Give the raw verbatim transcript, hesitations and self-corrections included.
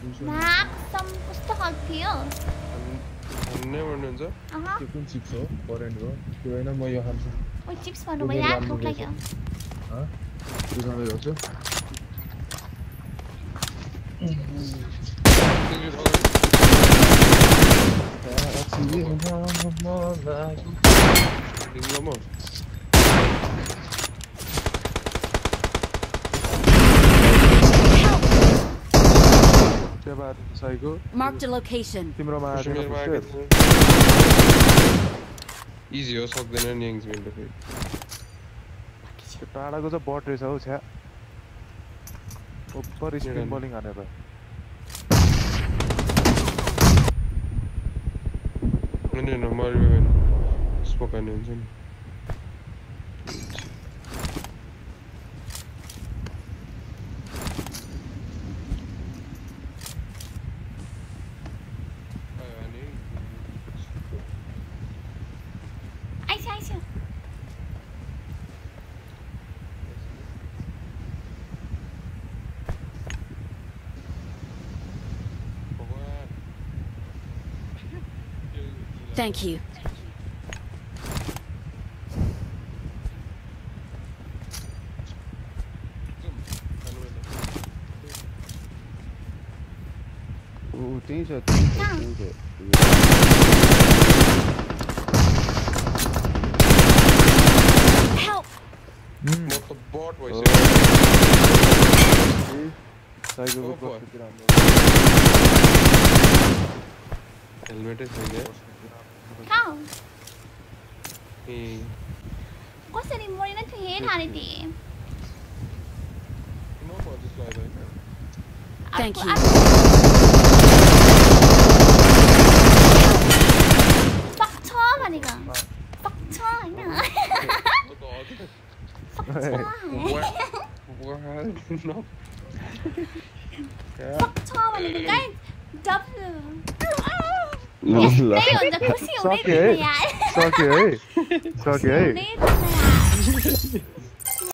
माक्सम कस्तो खाल्थ्यो भन्ने भन्नुहुन्छ अह त्यो कुन चिप्स हो करेन्ट हो त्यो हैन म यो खान्छु ओ चिप्स भन्नु भयो यार भोक लाग्यो ह त्यो सँगै गर्छु Marked a location. Easy हो सक्दैन नि एङ्ग्समेन्ट फेरि त्यो टाढाको चाहिँ बट रहेछ हौ छ्या ओभर स्पिन बलिङ हानेर हैन हैन मर्यो भने स्पोक हान्ने हुन्छ नि Thank you. Oh, danger, danger, danger. Help! Mm. What the bot was oh. it? Cycle oh, boy. Helmet is there. How? Hey. What's the name? What did you hate, Harity? No, but just like that. Thank you. Fuck chó mà đi con. Fuck chó ấy nè. Fuck chó. What? No. Fuck chó mà đi con. Cái W. Đây rồi giờ có siêu đấy rồi. Sao kìa? Sao kìa? Siêu đấy rồi.